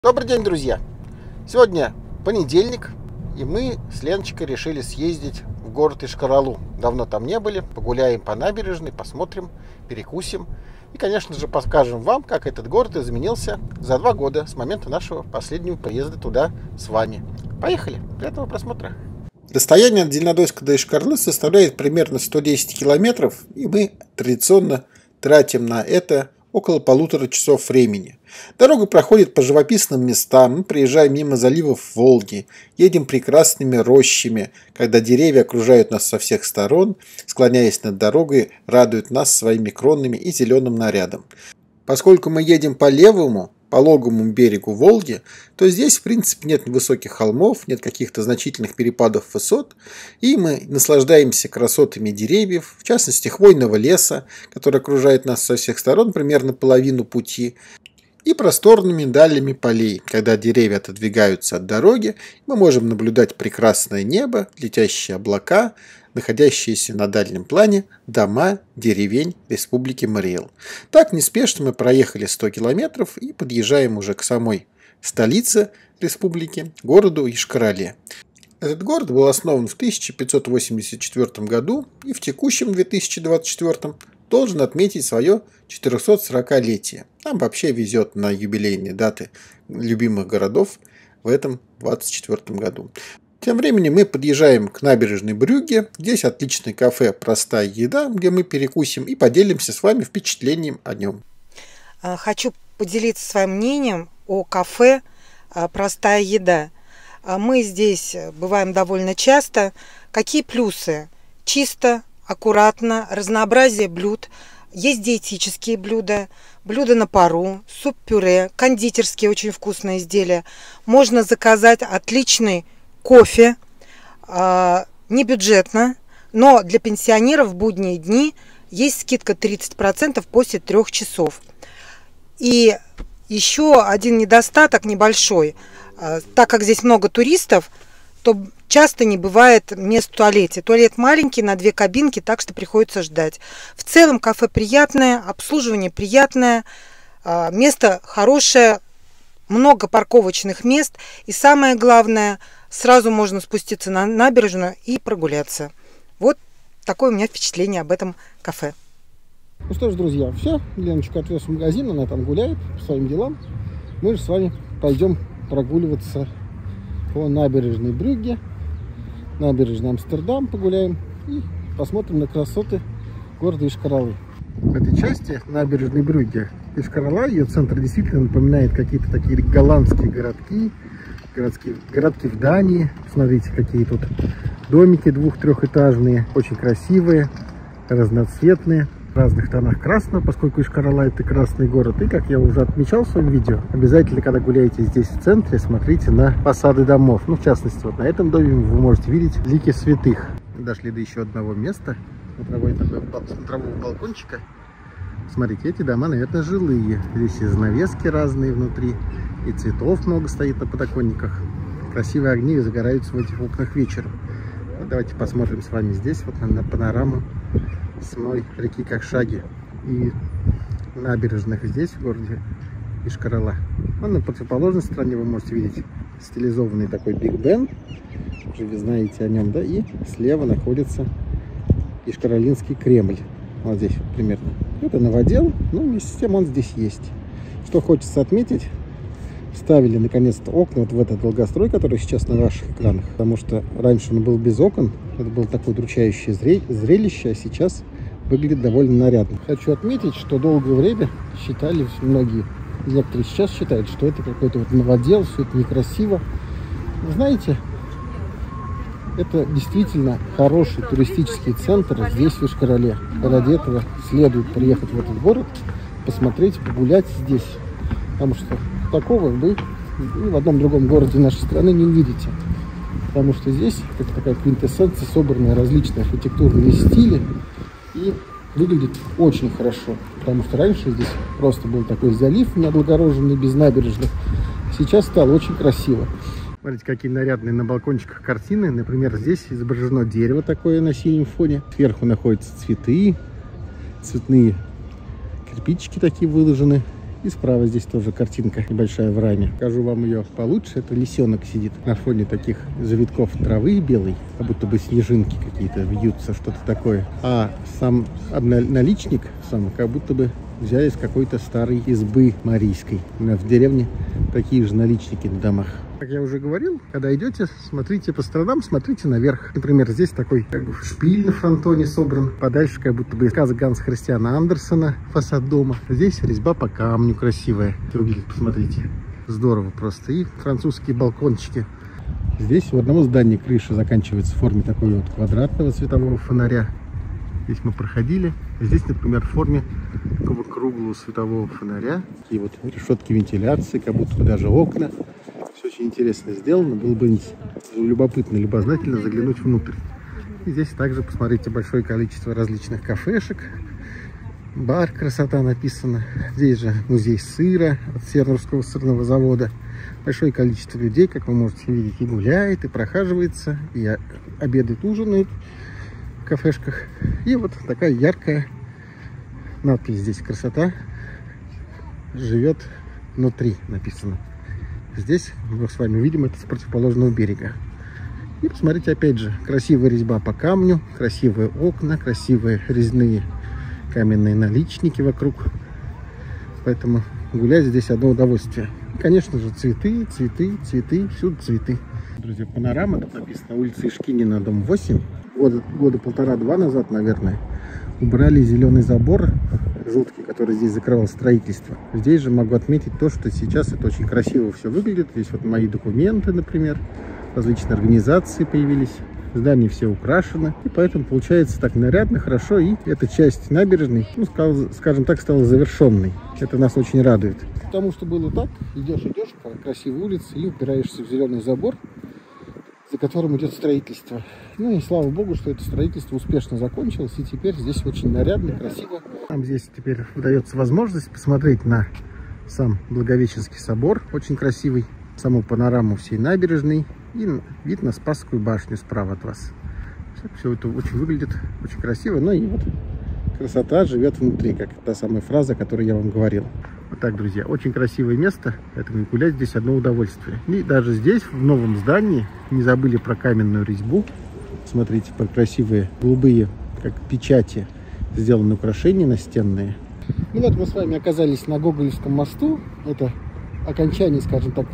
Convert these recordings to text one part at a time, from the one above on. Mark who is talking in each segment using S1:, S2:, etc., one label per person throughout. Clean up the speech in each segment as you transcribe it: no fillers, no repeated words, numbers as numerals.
S1: Добрый день, друзья! Сегодня понедельник, и мы с Леночкой решили съездить в город Йошкар-Олу. Давно там не были, погуляем по набережной, посмотрим, перекусим. И, конечно же, покажем вам, как этот город изменился за 2 года с момента нашего последнего приезда туда с вами. Поехали! Приятного просмотра! Расстояние от Зеленодольска до Йошкар-Олы составляет примерно 110 километров, и мы традиционно тратим на это около 1,5 часов времени. Дорога проходит по живописным местам, мы приезжаем мимо заливов Волги, едем прекрасными рощами, когда деревья окружают нас со всех сторон, склоняясь над дорогой, радуют нас своими кронами и зеленым нарядом. Поскольку мы едем по левому, пологому берегу Волги, то здесь в принципе нет высоких холмов, нет каких-то значительных перепадов высот, и мы наслаждаемся красотами деревьев, в частности хвойного леса, который окружает нас со всех сторон примерно половину пути, и просторными дальними полей. Когда деревья отодвигаются от дороги, мы можем наблюдать прекрасное небо, летящие облака, находящиеся на дальнем плане дома деревень Республики Марий-Эл. Так неспешно мы проехали 100 километров и подъезжаем уже к самой столице республики, городу Йошкар-Оле. Этот город был основан в 1584 году и в текущем 2024 должен отметить свое 440-летие. Нам вообще везет на юбилейные даты любимых городов в этом 2024 году. Тем временем мы подъезжаем к набережной Брюгге. Здесь отличное кафе «Простая еда», где мы перекусим и поделимся с вами впечатлением о нем.
S2: Хочу поделиться своим мнением о кафе «Простая еда». Мы здесь бываем довольно часто. Какие плюсы? Чисто, аккуратно, разнообразие блюд. Есть диетические блюда, блюда на пару, суп-пюре, кондитерские очень вкусные изделия. Можно заказать отличный кофе, не бюджетно, но для пенсионеров в будние дни есть скидка 30% после 3 часов. И еще один недостаток небольшой, так как здесь много туристов, то часто не бывает мест в туалете. Туалет маленький, на 2 кабинки, так что приходится ждать. В целом кафе приятное, обслуживание приятное, место хорошее, много парковочных мест. И самое главное, сразу можно спуститься на набережную и прогуляться. Вот такое у меня впечатление об этом кафе.
S1: Ну что ж, друзья, все. Леночка отвез в магазин, она там гуляет по своим делам. Мы же с вами пойдем прогуливаться по набережной Брюгге, набережной Амстердам погуляем и посмотрим на красоты города Йошкар-Олы. В этой части набережной Брюгге Йошкар-Ола, ее центр действительно напоминает какие-то такие голландские городки, городки в Дании. Смотрите, какие тут домики 2-3-этажные, очень красивые, разноцветные, в разных тонах красного, поскольку Йошкар-Ола это красный город. И, как я уже отмечал в своем видео, обязательно, когда гуляете здесь в центре, смотрите на фасады домов. Ну, в частности, вот на этом доме вы можете видеть лики святых. Дошли до еще одного места, смотрового балкончика. Смотрите, эти дома, наверное, жилые. Здесь и занавески разные внутри, и цветов много стоит на подоконниках. Красивые огни загораются в этих окнах вечером. Вот давайте посмотрим с вами здесь вот на панораму самой реки Кокшаги и набережных здесь, в городе Йошкар-Ола. На противоположной стороне вы можете видеть стилизованный такой Биг Бен. Уже вы знаете о нем, да? И слева находится Йошкар-Олинский Кремль. Вот здесь вот примерно. Это новодел, но вместе с тем он здесь есть. Что хочется отметить, вставили наконец-то окна вот в этот долгострой, который сейчас на ваших экранах. Потому что раньше он был без окон. Это было такое удручающее зрелище, а сейчас выглядит довольно нарядно. Хочу отметить, что долгое время считали многие, некоторые сейчас считают, что это какой-то вот новодел, все это некрасиво. Вы знаете, это действительно хороший туристический центр здесь, в Йошкар-Оле. Ради этого следует приехать в этот город, посмотреть, погулять здесь. Потому что такого вы ни в одном другом городе нашей страны не увидите. Потому что здесь как такая квинтэссенция, собранная различные архитектурные стили. И выглядит очень хорошо. Потому что раньше здесь просто был такой залив необлагороженный, без набережных. Сейчас стало очень красиво. Смотрите, какие нарядные на балкончиках картины. Например, здесь изображено дерево такое на синем фоне. Сверху находятся цветы, цветные кирпичики такие выложены. И справа здесь тоже картинка небольшая в раме. Покажу вам ее получше. Это лисенок сидит на фоне таких завитков травы белой, как будто бы снежинки какие-то вьются, что-то такое. А сам наличник сам как будто бы взяли из какой-то старой избы марийской. У нас в деревне такие же наличники на домах. Как я уже говорил, когда идете, смотрите по сторонам, смотрите наверх. Например, здесь такой как бы шпиль на фронтоне собран. Подальше как будто бы сказок Ганса Христиана Андерсена, фасад дома. Здесь резьба по камню красивая. Выглядит, посмотрите. Здорово просто. И французские балкончики. Здесь у одного здания крыша заканчивается в форме такой вот квадратного светового фонаря. Здесь мы проходили. Здесь, например, в форме такого круглого светового фонаря. Такие вот решетки вентиляции, как будто бы даже окна. Все очень интересно сделано. Было бы любопытно, любознательно заглянуть внутрь. И здесь также, посмотрите, большое количество различных кафешек. Бар «Красота» написано. Здесь же музей сыра от Северного сырного завода. Большое количество людей, как вы можете видеть, и гуляет, и прохаживается, и обедает, ужинает в кафешках. И вот такая яркая надпись здесь «Красота живет внутри» написано. Здесь мы с вами видим это с противоположного берега. И посмотрите, опять же, красивая резьба по камню, красивые окна, красивые резные каменные наличники вокруг. Поэтому гулять здесь одно удовольствие. И, конечно же, цветы, цветы, цветы, всюду цветы. Друзья, панорама, тут написано улица Ишкинина, дом 8. Года полтора-два назад, наверное, убрали зеленый забор жуткий, который здесь закрывал строительство. Здесь же могу отметить то, что сейчас это очень красиво все выглядит. Здесь вот мои документы, например, различные организации появились. Здания все украшены, и поэтому получается так нарядно, хорошо. И эта часть набережной, ну, скажем так, стала завершенной. Это нас очень радует. Потому что было так, идешь по красивой улице и упираешься в зеленый забор, за которым идет строительство. Ну и слава богу, что это строительство успешно закончилось, и теперь здесь очень нарядно, красиво. Нам здесь теперь выдается возможность посмотреть на сам Благовещенский собор, очень красивый, саму панораму всей набережной и вид на Спасскую башню справа от вас. Все это очень выглядит очень красиво, но и вот красота живет внутри, как та самая фраза, о которой я вам говорил. Вот так, друзья, очень красивое место, поэтому гулять здесь одно удовольствие. И даже здесь, в новом здании, не забыли про каменную резьбу. Смотрите, про красивые голубые, как печати, сделаны украшения настенные. Ну вот мы с вами оказались на Гоголевском мосту. Это окончание, скажем так,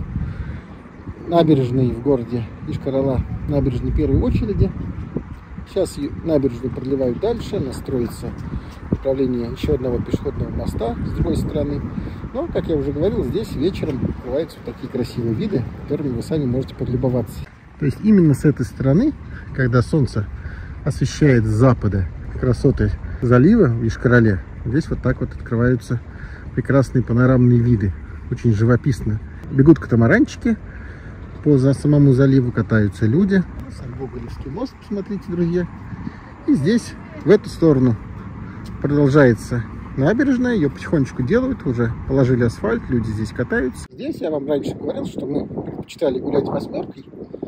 S1: набережной в городе Йошкар-Ола, набережной первой очереди. Сейчас набережную продлевают дальше, она строится в направлении еще одного пешеходного моста с другой стороны. Но, как я уже говорил, здесь вечером открываются вот такие красивые виды, которыми вы сами можете полюбоваться. То есть именно с этой стороны, когда солнце освещает с запада красоты залива в Йошкар-Оле, здесь вот так вот открываются прекрасные панорамные виды. Очень живописно. Бегут катамаранчики по самому заливу, катаются люди. Сам Гоголевский мост, посмотрите, друзья. И здесь, в эту сторону, продолжается набережная. Ее потихонечку делают, уже положили асфальт, люди здесь катаются. Здесь я вам раньше говорил, что мы предпочитали гулять восьмеркой,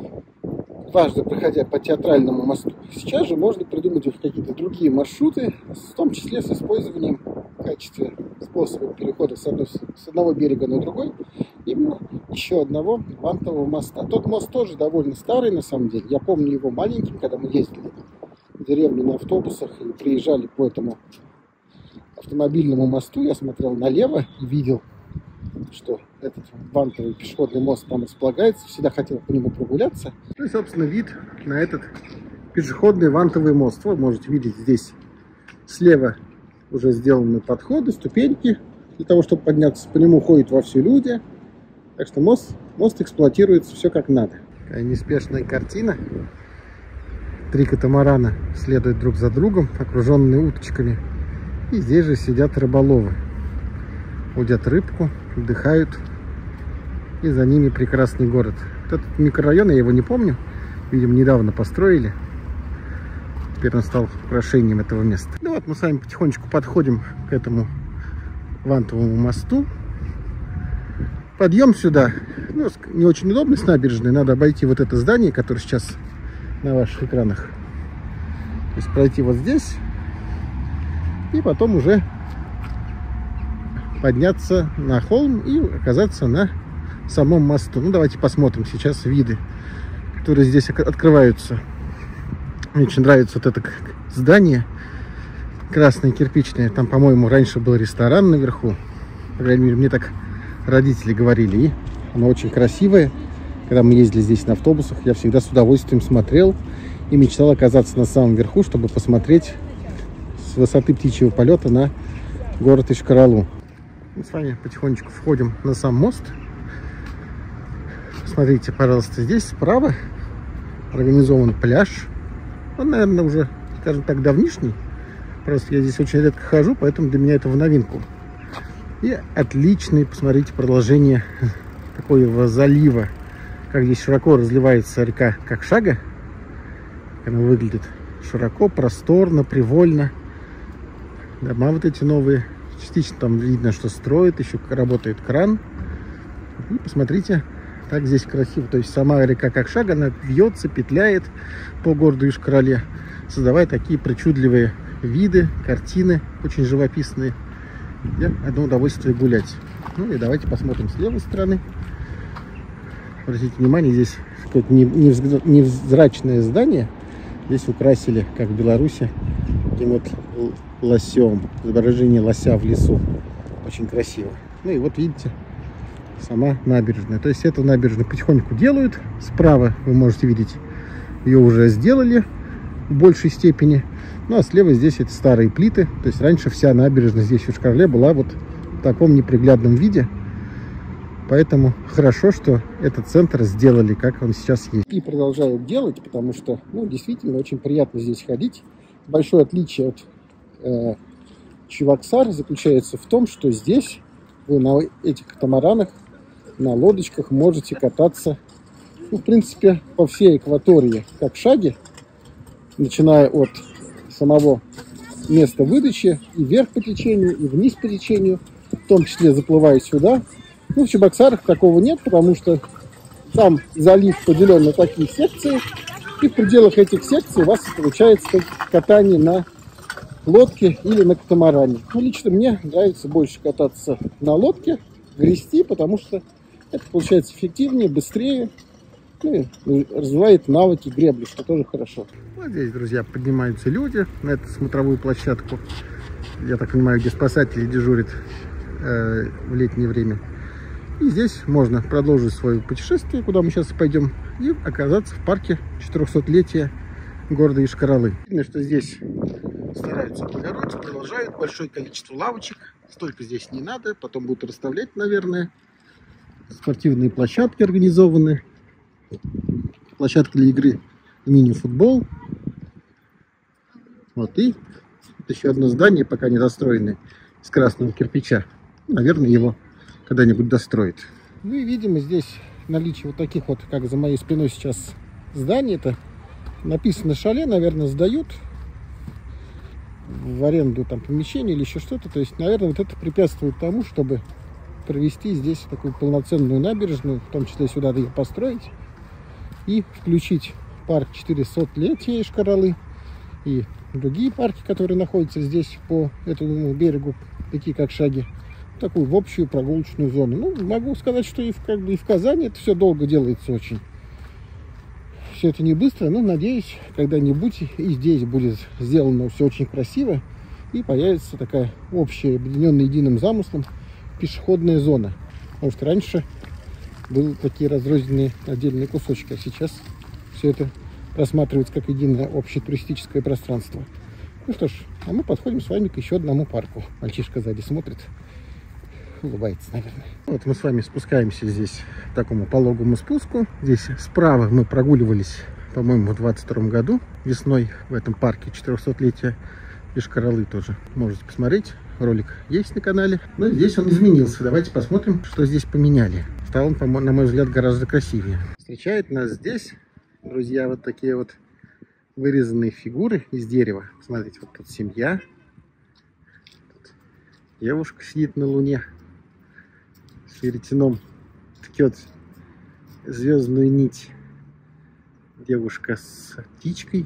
S1: дважды проходя по Театральному мосту. Сейчас же можно придумать какие-то другие маршруты, в том числе с использованием в качестве способа перехода с одного берега на другой именно еще одного вантового моста. Тот мост тоже довольно старый, на самом деле. Я помню его маленьким, когда мы ездили в деревню на автобусах и приезжали по этому автомобильному мосту. Я смотрел налево и видел, что этот вантовый пешеходный мост там располагается. Всегда хотел по нему прогуляться. Ну и, собственно, вид на этот пешеходный вантовый мост. Вы можете видеть здесь слева уже сделаны подходы, ступеньки. Для того, чтобы подняться по нему, ходят вовсю люди. Так что мост эксплуатируется все как надо. Такая неспешная картина. 3 катамарана следуют друг за другом, окруженные уточками. И здесь же сидят рыболовы. Удят рыбку, отдыхают. И за ними прекрасный город. Вот этот микрорайон, я его не помню. Видимо, недавно построили. Теперь он стал украшением этого места. Ну вот мы с вами потихонечку подходим к этому вантовому мосту. Подъем сюда, ну, не очень удобно с набережной. Надо обойти вот это здание, которое сейчас на ваших экранах. То есть пройти вот здесь. И потом уже подняться на холм и оказаться на самом мосту. Ну, давайте посмотрим сейчас виды, которые здесь открываются. Мне очень нравится вот это здание красное, кирпичное. Там, по-моему, раньше был ресторан наверху. По крайней мере, мне так родители говорили. И оно очень красивое. Когда мы ездили здесь на автобусах, я всегда с удовольствием смотрел и мечтал оказаться на самом верху, чтобы посмотреть с высоты птичьего полета на город Йошкар-Олу. Мы с вами потихонечку входим на сам мост. Смотрите, пожалуйста, здесь справа организован пляж. Он, наверное, уже, скажем так, давнишний. Просто я здесь очень редко хожу, поэтому для меня это в новинку. И отличное, посмотрите, продолжение такого залива. Как здесь широко разливается река Какшага. Она выглядит широко, просторно, привольно. Дома вот эти новые. Частично там видно, что строят, еще работает кран. И посмотрите, как здесь красиво. То есть сама река Какшага, она вьется, петляет по городу Йошкар-Оле, создавая такие причудливые виды, картины, очень живописные. И одно удовольствие гулять. Ну и давайте посмотрим с левой стороны. Обратите внимание, здесь какое-то невзрачное здание. Здесь украсили, как в Беларуси, таким вот лосем. Изображение лося в лесу. Очень красиво. Ну и вот видите, сама набережная. То есть эту набережную потихоньку делают. Справа вы можете видеть, ее уже сделали в большей степени. Ну а слева здесь это старые плиты. То есть раньше вся набережная здесь в Йошкар-Оле была вот в таком неприглядном виде. Поэтому хорошо, что этот центр сделали, как он сейчас есть. И продолжают делать, потому что, ну, действительно, очень приятно здесь ходить. Большое отличие от Чебоксар заключается в том, что здесь вы на этих катамаранах, на лодочках можете кататься, ну, в принципе, по всей акватории Какшаги, начиная от самого места выдачи и вверх по течению, и вниз по течению, в том числе заплывая сюда. Ну, в Чебоксарах такого нет, потому что там залив поделен на такие секции, и в пределах этих секций у вас получается катание на лодке или на катамаране. Ну, лично мне нравится больше кататься на лодке, грести, потому что это получается эффективнее, быстрее, ну, и развивает навыки гребли, что тоже хорошо. Вот здесь, друзья, поднимаются люди на эту смотровую площадку, я так понимаю, где спасатели дежурят в летнее время. И здесь можно продолжить свое путешествие, куда мы сейчас пойдем, и оказаться в парке 400-летия города Йошкар-Олы. Видно, что здесь стараются облагородить, продолжают большое количество лавочек. Столько здесь не надо, потом будут расставлять, наверное. Спортивные площадки организованы. Площадка для игры в мини-футбол. Вот, и вот еще одно здание, пока не достроенное, из красного кирпича. Наверное, его когда-нибудь достроит. Ну и видимо здесь наличие вот таких вот, как за моей спиной сейчас, зданий. Это написано шале, наверное, сдают в аренду там помещение или еще что-то. То есть, наверное, вот это препятствует тому, чтобы провести здесь такую полноценную набережную, в том числе сюда ее построить и включить парк 400-летия Йошкар-Олы и другие парки, которые находятся здесь по этому берегу реки Какшаги, такую в общую прогулочную зону. Ну, могу сказать, что и в Казани это все долго делается очень. Все это не быстро, но надеюсь, когда-нибудь и здесь будет сделано все очень красиво и появится такая общая, объединенная единым замыслом пешеходная зона. Потому что раньше были такие разрозненные отдельные кусочки, а сейчас все это рассматривается как единое общее туристическое пространство. Ну что ж, а мы подходим с вами к еще одному парку. Мальчишка сзади смотрит, улыбается, наверное. Вот мы с вами спускаемся здесь к такому пологому спуску. Здесь справа мы прогуливались, по-моему, в 22 году весной в этом парке 400-летия Йошкар-Олы тоже. Можете посмотреть, ролик есть на канале. Но здесь он изменился. Давайте посмотрим, что здесь поменяли. Стал он, на мой взгляд, гораздо красивее. Встречает нас здесь, друзья, вот такие вот вырезанные фигуры из дерева. Смотрите, вот тут семья. Тут девушка сидит на луне. С веретеном ткет звездную нить. Девушка с птичкой.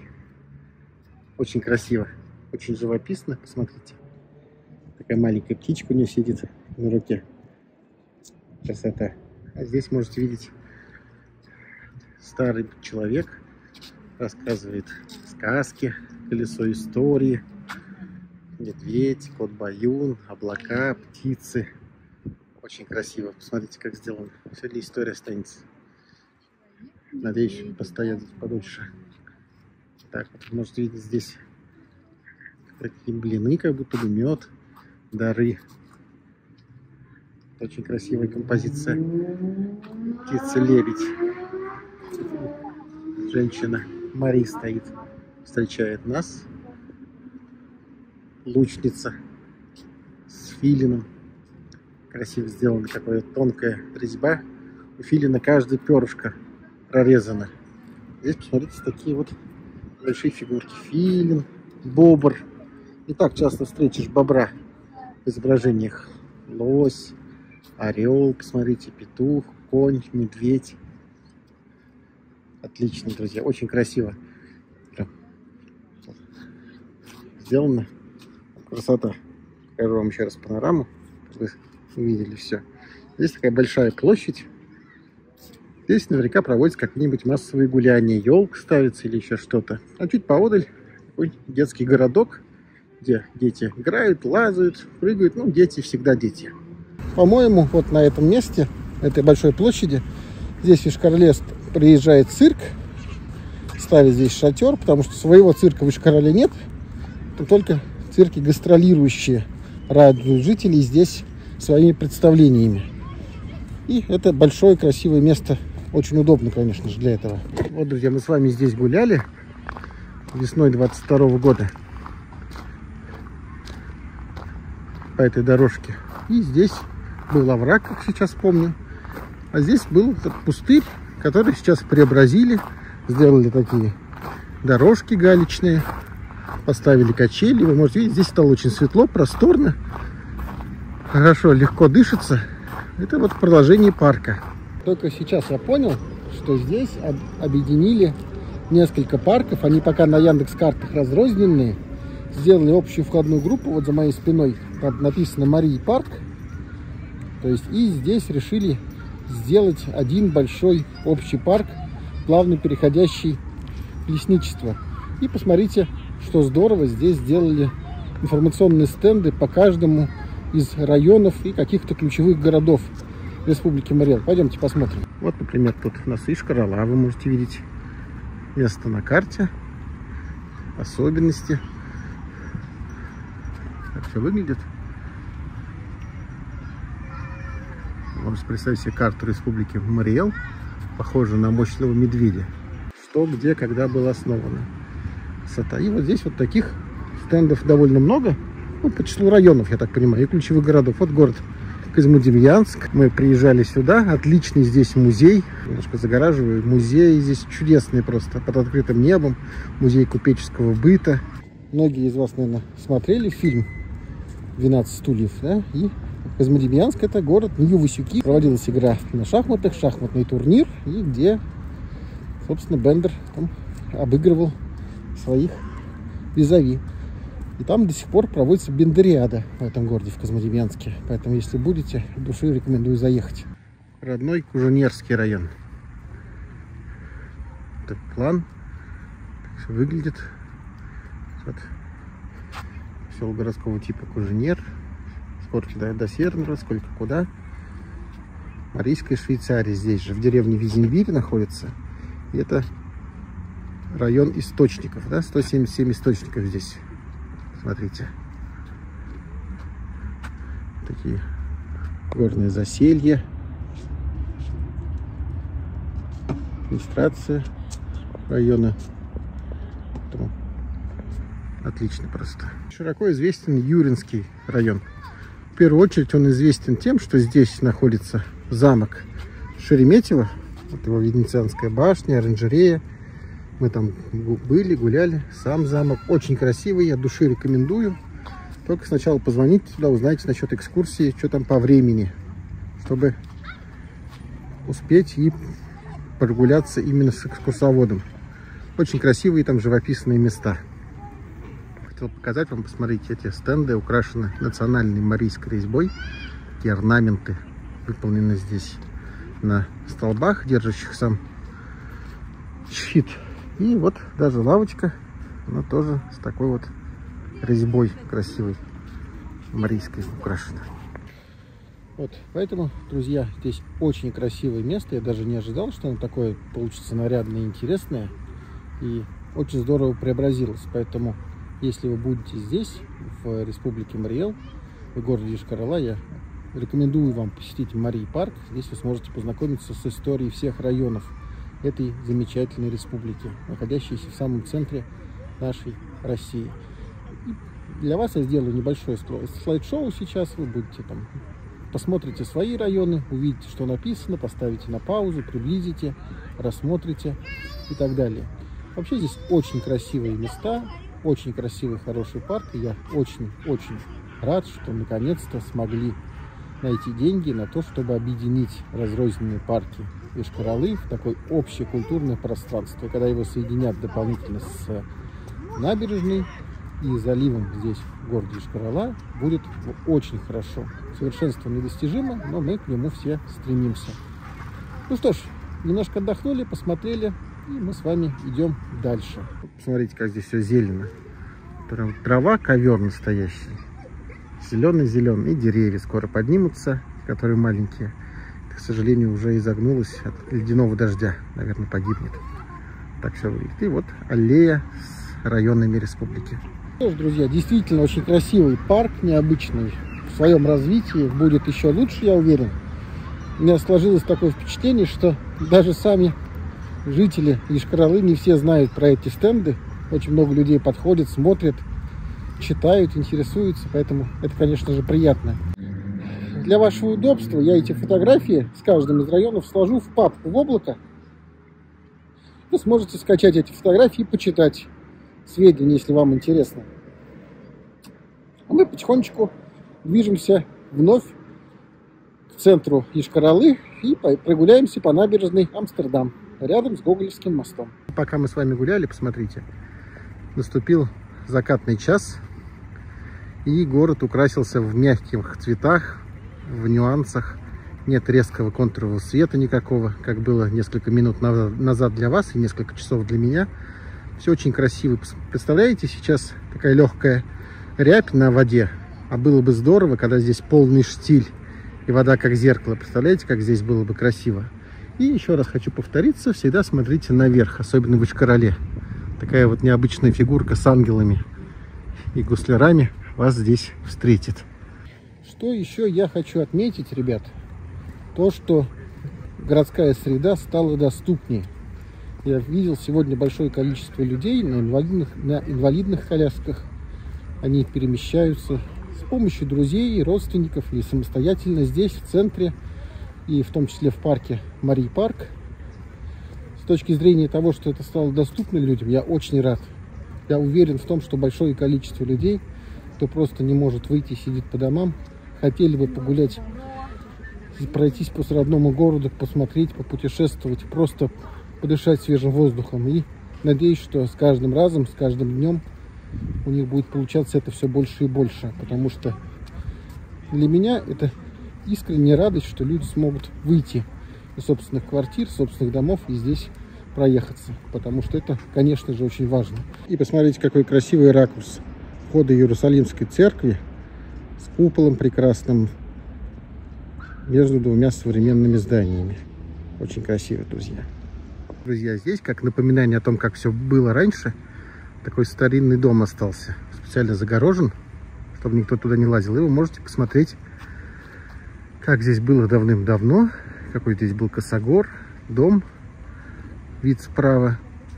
S1: Очень красиво, очень живописно. Посмотрите. Такая маленькая птичка у нее сидит. на руке. Красота. А здесь можете видеть, старый человек рассказывает сказки, колесо истории, медведь, кот Баюн, облака, птицы. Очень красиво. Посмотрите, как сделано. Сегодня история останется. Надеюсь, постоят здесь подольше. Так, вот можете видеть здесь такие блины, как будто бы мед, дары. Очень красивая композиция. Птица-лебедь. Женщина Мари стоит, встречает нас. Лучница с филином. Красиво сделана, такая тонкая резьба. У филина каждое перышко прорезано. Здесь, посмотрите, такие вот большие фигурки. Филин, бобр. Не так часто встретишь бобра в изображениях. Лось, орел, посмотрите, петух, конь, медведь. Отлично, друзья, очень красиво сделано. Красота. Покажу вам еще раз панораму, чтобы вы увидели все. Здесь такая большая площадь. Здесь наверняка проводятся как-нибудь массовые гуляния. Елка ставится или еще что-то. А чуть поодаль такой детский городок, где дети играют, лазают, прыгают. Ну, дети всегда дети. По-моему, вот на этом месте, этой большой площади, здесь в Ишкар-Оле приезжает цирк, ставит здесь шатер, потому что своего цирка в Ишкар-Оле нет. Только цирки гастролирующие радуют жителей здесь своими представлениями. И это большое красивое место. Очень удобно, конечно же, для этого. Вот, друзья, мы с вами здесь гуляли весной 22 года по этой дорожке. И здесь был овраг, как сейчас помню. А здесь был пустырь, который сейчас преобразили. Сделали такие дорожки галечные. Поставили качели. Вы можете видеть, здесь стало очень светло, просторно. Хорошо, легко дышится. Это вот продолжение парка. Только сейчас я понял, что здесь объединили несколько парков. Они пока на Яндекс.Картах разрозненные. Сделали общую входную группу. Вот за моей спиной там написано Марий парк. То есть и здесь решили сделать один большой общий парк, плавно переходящий в лесничество. И посмотрите, что здорово. Здесь сделали информационные стенды по каждому из районов и каких-то ключевых городов Республики Марий Эл. Пойдемте посмотрим. Вот, например, тут у нас Ишкар-Ола. Вы можете видеть место на карте, особенности. Как все выглядит. Можете представить себе карту Республики Марий Эл, похожую на мощного медведя. Что, где, когда было основано. Красота. И вот здесь вот таких стендов довольно много. Ну, по числу районов, я так понимаю, и ключевых городов. Вот город Козьмодемьянск. Мы приезжали сюда. Отличный здесь музей. Немножко загораживаю. Музей здесь чудесный просто. Под открытым небом. Музей купеческого быта. Многие из вас, наверное, смотрели фильм «12 стульев». Да? И Козьмодемьянск — это город Нью-Васюки. Проводилась игра на шахматах, шахматный турнир. И где, собственно, Бендер там обыгрывал своих визави. И там до сих пор проводится бендериада в этом городе, в Козьмодемьянске. Поэтому, если будете, от души рекомендую заехать. Родной Кужунерский район. Это план. Так все выглядит. Вот. Село городского типа Кужунер. Сколько до Сернера, сколько куда. Марийская Швейцария здесь же, в деревне Визенбирь находится. И это район источников, да, 177 источников здесь. Смотрите. Такие горные заселья. Администрация района. Поэтому отлично просто. Широко известен Юринский район. В первую очередь он известен тем, что здесь находится замок Шереметьево. Вот его Венецианская башня, оранжерея. Мы там были, гуляли. Сам замок очень красивый, от души рекомендую. Только сначала позвоните туда, узнайте насчет экскурсии, что там по времени, чтобы успеть и прогуляться именно с экскурсоводом. Очень красивые там живописные места. Хотел показать вам, посмотрите, эти стенды украшены национальной марийской резьбой. такие орнаменты выполнены здесь на столбах, держащих сам щит. И вот даже лавочка, она тоже с такой вот резьбой красивой, марийской украшена. Вот, поэтому, друзья, здесь очень красивое место. Я даже не ожидал, что оно такое получится нарядное и интересное. И очень здорово преобразилось. Поэтому, если вы будете здесь, в Республике Мариэл, в городе Йошкар-Оле, я рекомендую вам посетить Марий парк. Здесь вы сможете познакомиться с историей всех районов этой замечательной республики, находящейся в самом центре нашей России. И для вас я сделаю небольшое слайд-шоу сейчас. Вы будете там... Посмотрите свои районы, увидите, что написано, поставите на паузу, приблизите, рассмотрите и так далее. Вообще здесь очень красивые места, очень красивый, хороший парк. И я очень-очень рад, что наконец-то смогли найти деньги на то, чтобы объединить разрозненные парки Йошкар-Олы в такое общее культурное пространство. Когда его соединят дополнительно с набережной и заливом здесь, в городе Йошкар-Оле, будет очень хорошо. Совершенство недостижимо, но мы к нему все стремимся. Ну что ж, немножко отдохнули, посмотрели, и мы с вами идем дальше. Посмотрите, как здесь все зелено. Трава, ковер настоящий. Зеленый-зеленый. И деревья скоро поднимутся, которые маленькие. Это, к сожалению, уже изогнулось от ледяного дождя. Наверное, погибнет. Так все выглядит. И вот аллея с районами республики. Что ж, друзья, действительно очень красивый парк, необычный. В своем развитии будет еще лучше, я уверен. У меня сложилось такое впечатление, что даже сами жители Йошкар-Олы не все знают про эти стенды. Очень много людей подходят, смотрят, читают, интересуются. Поэтому это, конечно же, приятно. Для вашего удобства я эти фотографии с каждым из районов сложу в папку в облако. Вы сможете скачать эти фотографии и почитать сведения, если вам интересно. А мы потихонечку движемся вновь к центру Йошкар-Олы и прогуляемся по набережной Амстердам, рядом с Гоголевским мостом. Пока мы с вами гуляли, посмотрите, наступил закатный час, и город украсился в мягких цветах, в нюансах. Нет резкого контурного света никакого, как было несколько минут назад для вас и несколько часов для меня. Все очень красиво. Представляете, сейчас такая легкая рябь на воде. А было бы здорово, когда здесь полный штиль и вода как зеркало. Представляете, как здесь было бы красиво. И еще раз хочу повториться, всегда смотрите наверх, особенно в Йошкар-Оле. Такая вот необычная фигурка с ангелами и гуслярами вас здесь встретит. Что еще я хочу отметить, ребят? То, что городская среда стала доступнее. Я видел сегодня большое количество людей на инвалидных колясках. Они перемещаются с помощью друзей, родственников и самостоятельно здесь, в центре, и в том числе в парке Марий парк. С точки зрения того, что это стало доступно людям, я очень рад. Я уверен в том, что большое количество людей, кто просто не может выйти, сидит по домам, хотели бы погулять, пройтись по родному городу, посмотреть, попутешествовать, просто подышать свежим воздухом. И надеюсь, что с каждым разом, с каждым днем у них будет получаться это все больше и больше. Потому что для меня это искренняя радость, что люди смогут выйти из собственных квартир, собственных домов и здесь проехаться. Потому что это, конечно же, очень важно. И посмотрите, какой красивый ракурс входа Иерусалимской церкви с куполом прекрасным между двумя современными зданиями. Очень красиво, друзья. Друзья, здесь, как напоминание о том, как все было раньше, такой старинный дом остался. Специально загорожен, чтобы никто туда не лазил. И вы можете посмотреть, как здесь было давным-давно. Какой здесь был косогор, дом, вид справа.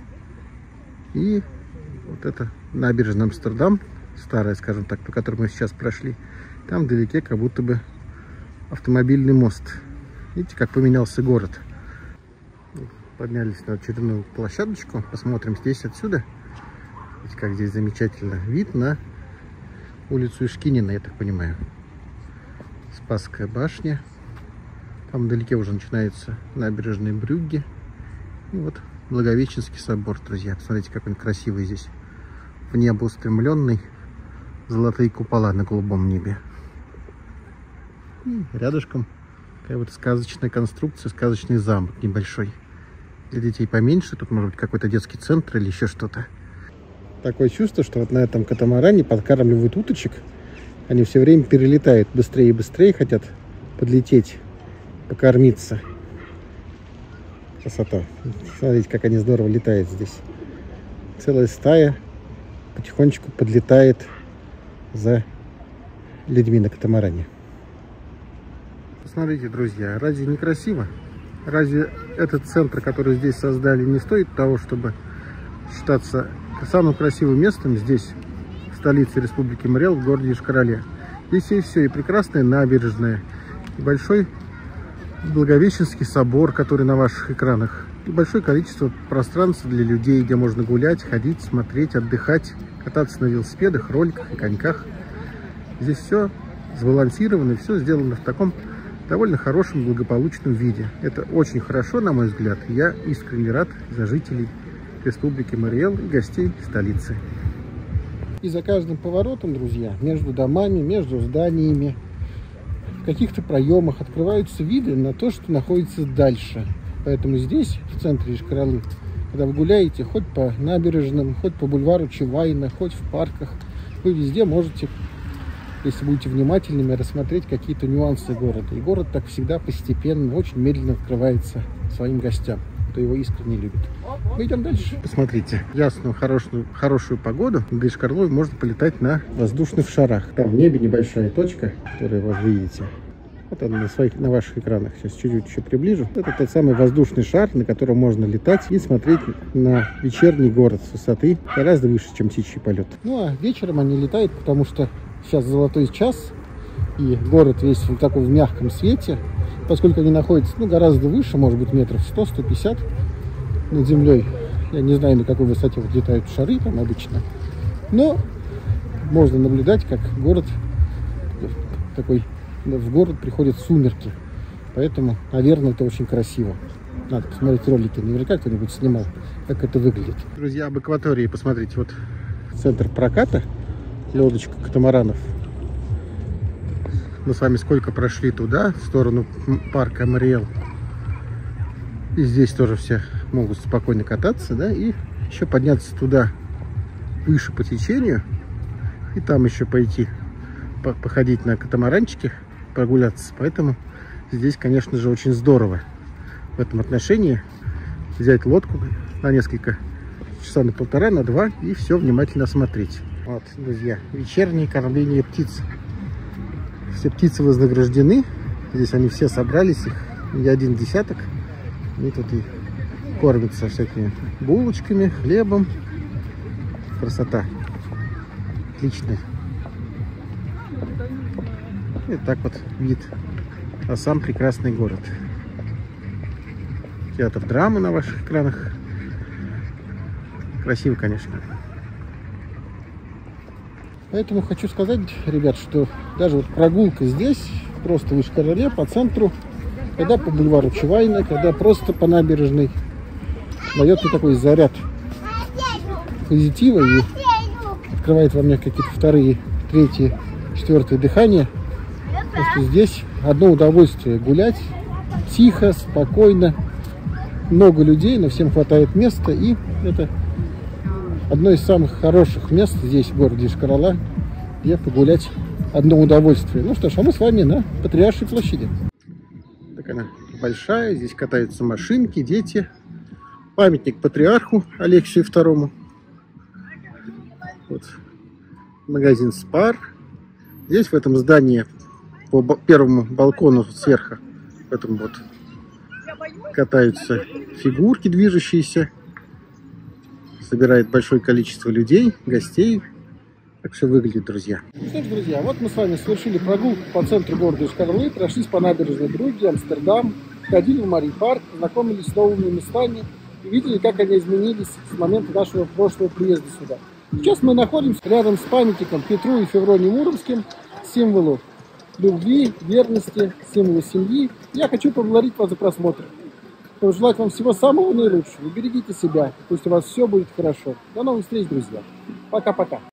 S1: И вот это набережная Амстердам, старая, скажем так, по которой мы сейчас прошли. Там вдалеке как будто бы автомобильный мост. Видите, как поменялся город. Поднялись на очередную площадочку. Посмотрим здесь отсюда. Видите, как здесь замечательно вид на улицу Ишкинина, я так понимаю. Спасская башня. Там вдалеке уже начинается набережная Брюгге. И вот Благовещенский собор, друзья. Посмотрите, как он красивый здесь. В небо устремленный. Золотые купола на голубом небе. И рядышком такая вот сказочная конструкция, сказочный замок небольшой. Для детей поменьше. Тут может быть какой-то детский центр или еще что-то. Такое чувство, что вот на этом катамаране подкармливают уточек. Они все время перелетают быстрее и быстрее, хотят подлететь, покормиться. Красота. Смотрите, как они здорово летают здесь. Целая стая потихонечку подлетает за людьми на катамаране. Посмотрите, друзья, разве не красиво? Разве этот центр, который здесь создали, не стоит того, чтобы считаться самым красивым местом здесь, в столице Республики Мариэл, в городе Йошкар-Оле? Здесь есть все, и прекрасная набережная, и большой Благовещенский собор, который на ваших экранах, и большое количество пространства для людей, где можно гулять, ходить, смотреть, отдыхать, кататься на велосипедах, роликах и коньках. Здесь все сбалансировано, все сделано в таком довольно хорошем, благополучном виде. Это очень хорошо, на мой взгляд. Я искренне рад за жителей Республики Мариэл и гостей столицы. И за каждым поворотом, друзья, между домами, между зданиями, в каких-то проемах открываются виды на то, что находится дальше. Поэтому здесь, в центре Йошкар-Олы, когда вы гуляете, хоть по набережным, хоть по бульвару Чувайна, хоть в парках, вы везде можете, если будете внимательными, рассмотреть какие-то нюансы города. И город так всегда постепенно, очень медленно открывается своим гостям, кто его искренне любит. Мы идем дальше. Посмотрите, ясную, хорошую погоду над Йошкар-Олой можно полетать на воздушных шарах. Там в небе небольшая точка, которую вы видите. Вот она на ваших экранах. Сейчас чуть-чуть еще приближу. Это тот самый воздушный шар, на котором можно летать и смотреть на вечерний город с высоты гораздо выше, чем птичий полет. Ну а вечером они летают, потому что сейчас золотой час, и город весь в таком мягком свете, поскольку они находятся гораздо выше, может быть, метров 100-150 над землей. Я не знаю, на какой высоте вот летают шары там обычно, но можно наблюдать, как город такой, в город приходят сумерки. Поэтому, наверное, это очень красиво. Надо посмотреть ролики. Наверняка кто-нибудь снимал, как это выглядит. Друзья, об акватории посмотрите. Вот центр проката лодочка катамаранов. Мы с вами сколько прошли туда, в сторону парка Мариэл. И здесь тоже все могут спокойно кататься, да, и еще подняться туда выше по течению. И там еще пойти походить на катамаранчике, прогуляться. Поэтому здесь, конечно же, очень здорово в этом отношении взять лодку на несколько часа, на полтора, на два, и все внимательно осмотреть. Вот, друзья, вечернее кормление птиц. Все птицы вознаграждены. Здесь они все собрались, их не один десяток. Они тут и кормятся всякими булочками, хлебом. Красота. Отличная. И так вот вид на сам прекрасный город. Театр драмы на ваших экранах. Красиво, конечно. Поэтому хочу сказать, ребят, что даже вот прогулка здесь, просто в Йошкар-Оле, по центру, когда по бульвару Чувайна, когда просто по набережной, дает мне такой заряд позитива и открывает во мне какие-то вторые, третьи, четвертые дыхания. Потому что здесь одно удовольствие гулять, тихо, спокойно, много людей, но всем хватает места, и это одно из самых хороших мест здесь, в городе Йошкар-Оле, где погулять одно удовольствие. Ну что ж, а мы с вами на Патриаршей площади. Так она большая, здесь катаются машинки, дети. Памятник патриарху Алексию II. Вот магазин Спар. Здесь, в этом здании, по первому балкону сверху, в этом вот, катаются фигурки движущиеся. Собирает большое количество людей, гостей. Так все выглядит, друзья. Ну что ж, друзья, вот мы с вами совершили прогулку по центру города Йошкар-Олы, прошлись по набережной Брюгге, Амстердам, ходили в Мари-парк, знакомились с новыми местами и видели, как они изменились с момента нашего прошлого приезда сюда. Сейчас мы находимся рядом с памятником Петру и Февронии Муромским, символу любви, верности, символу семьи. Я хочу поблагодарить вас за просмотр. Желать вам всего самого наилучшего. Берегите себя. Пусть у вас все будет хорошо. До новых встреч, друзья. Пока-пока.